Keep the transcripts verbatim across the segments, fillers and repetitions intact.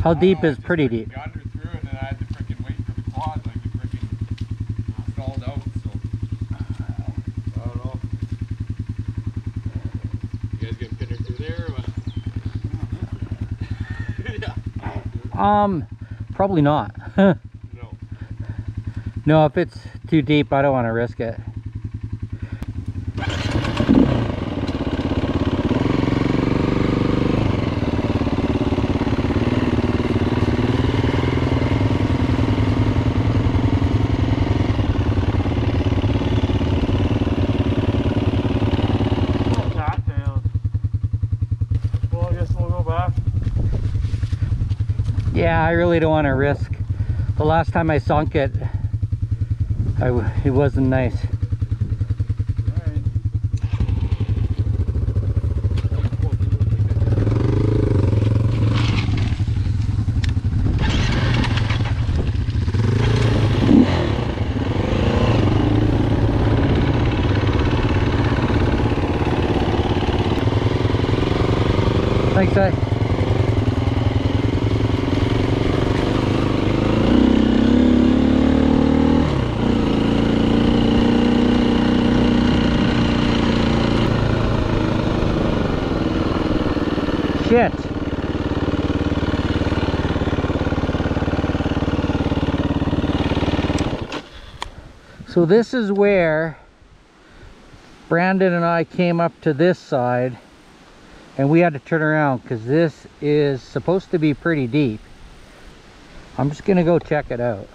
How deep is pretty deep? Got under through and then I had to freaking wait for the quad, like it freaking stalled out, so I don't know. You guys gonna pin her through there or what? Yeah. Um, probably not. No. No, if it's too deep, I don't want to risk it. Yeah, I really don't want to risk. The last time I sunk it, I w it wasn't nice. Alright. Thanks, guys. Shit. So this is where Brandon and I came up to this side and we had to turn around because this is supposed to be pretty deep. I'm just gonna go check it out.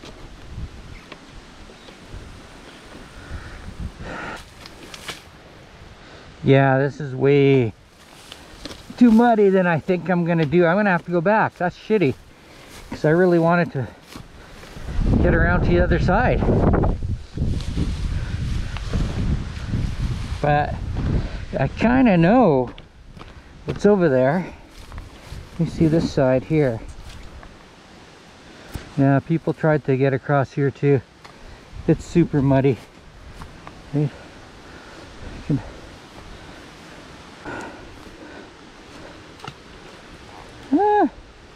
Yeah, this is way too muddy than I think I'm gonna do. I'm gonna have to go back. That's shitty because I really wanted to get around to the other side, but I kind of know what's over there. You see this side here. Yeah, people tried to get across here too. It's super muddy. See? Can Ah.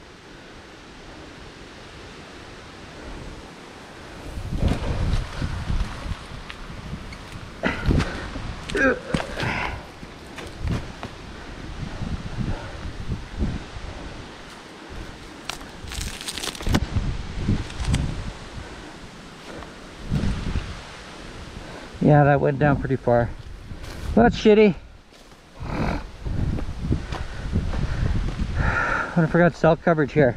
Yeah, that went down pretty far. Well, that's shitty. I forgot cell coverage here.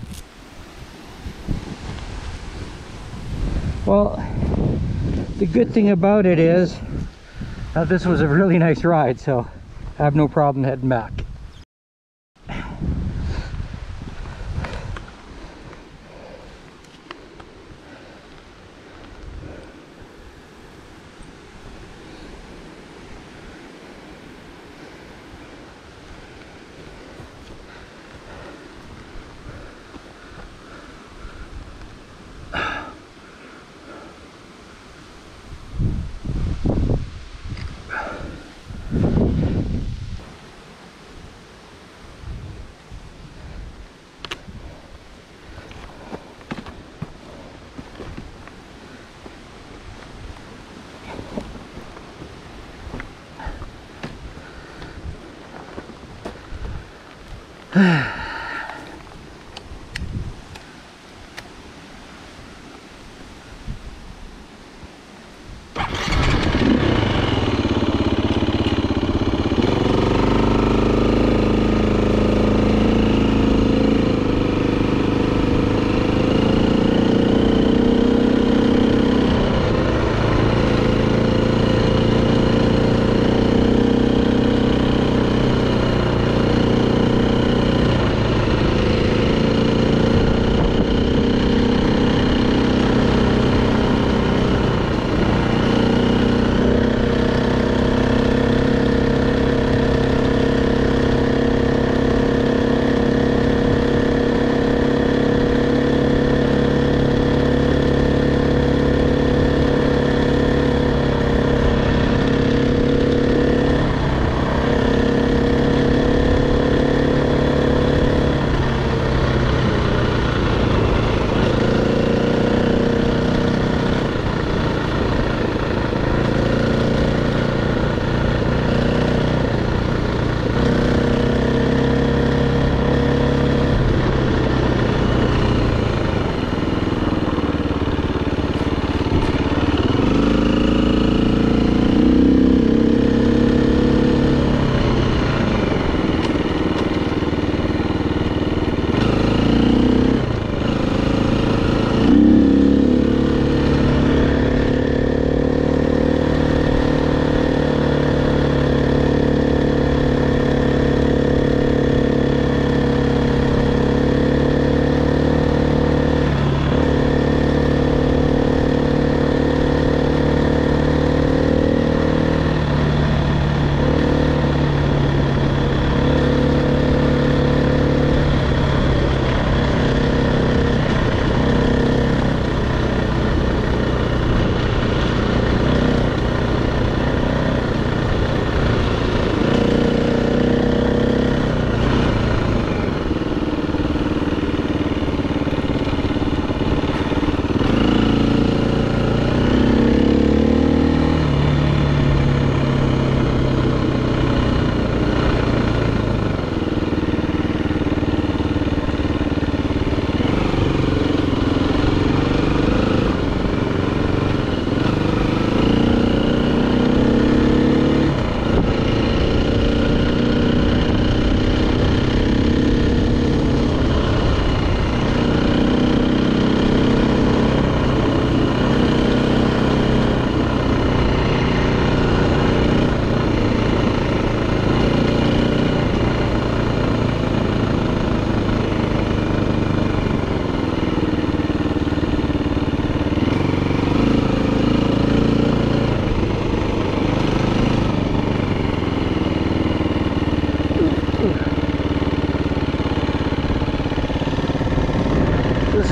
Well, the good thing about it is that this was a really nice ride, so I have no problem heading back.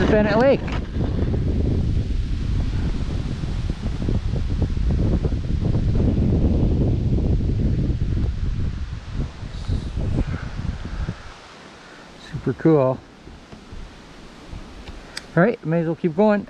is Bennet Lake. Super cool. All right, may as well keep going.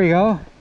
we go.